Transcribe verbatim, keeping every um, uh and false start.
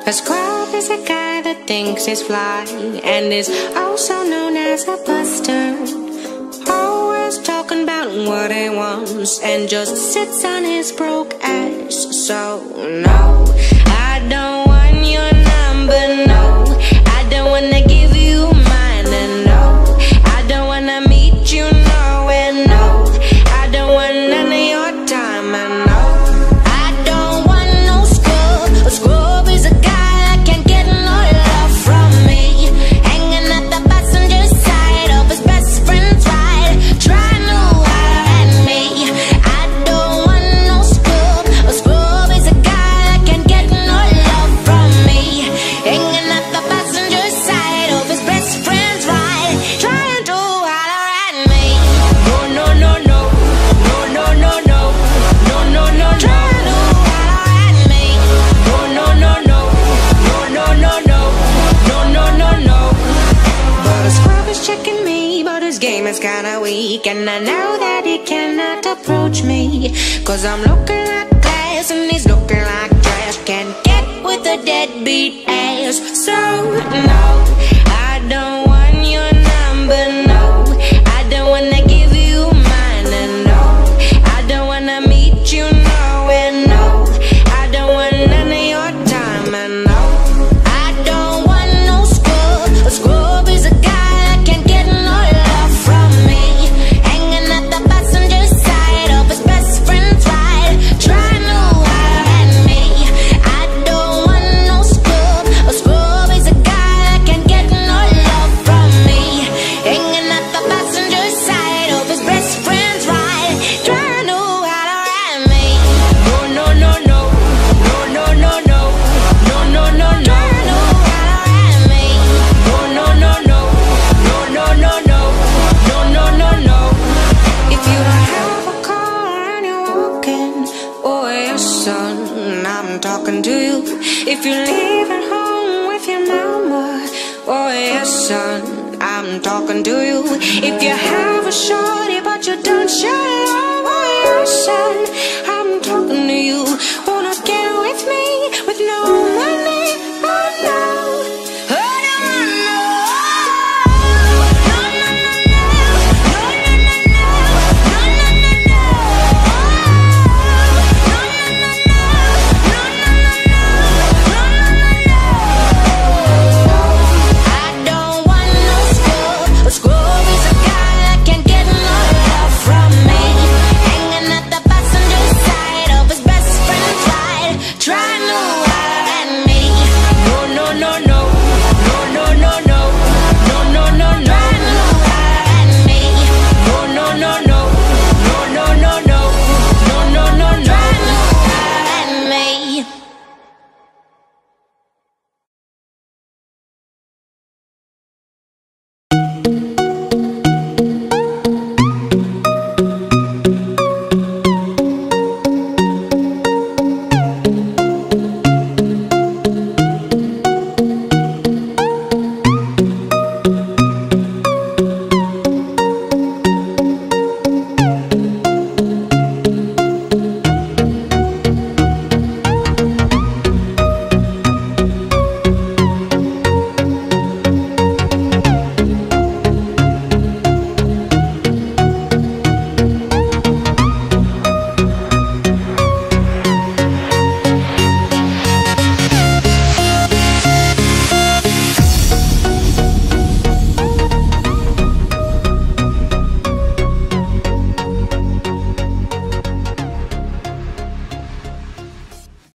A scrub is a guy that thinks he's fly and is also known as a buster. Always talking about what he wants and just sits on his broke ass. So no, I don't want your number, no. I don't wanna give you mine, and no, I don't wanna meet you nowhere, no. I don't want none of your time, and no, I don't want no scrub. A scrub is a guy that can't get no love from me, hanging at the passenger side of his best friend's ride, trying to holler at me. I don't want no scrub. A scrub is a guy that can't get no love from me, hanging at the passenger side of his best friend's ride, trying to holler at me. No, no, no, no, no, no, no, no, no, no, no, trying to holler at me. No, no, no, no, no, no, no, no, no, no, no, no. But a scrub is checking me, but his game is kinda weak, and I know that he cannot approach me, cause I'm looking like glass and he's looking like trash. Can't get with a deadbeat ass. So no, I don't want your number, no. I don't wanna give you mine, and no, I don't wanna meet you nowhere, no. I don't want none of your time, and no, I don't want no scrub. A scrub is a guy that can't get no love from me, hanging at the passenger side of his best friend's ride, trying to holler at me. I don't want no scrub. A scrub is a guy that can't get no love from me, hanging at the passenger side of his best friend's ride, trying to holler at me. No, no, no, no, no, no, no, no, no, no, no, no, trying to holler at me. No, no, no, no, no, no, no, no, no, no, no, no. If you don't have a car and you're walking, oh yes son, I'm talking to you. If you're leaving home with your mama, oh yes son, I'm talking to you. If you have a shorty but you don't show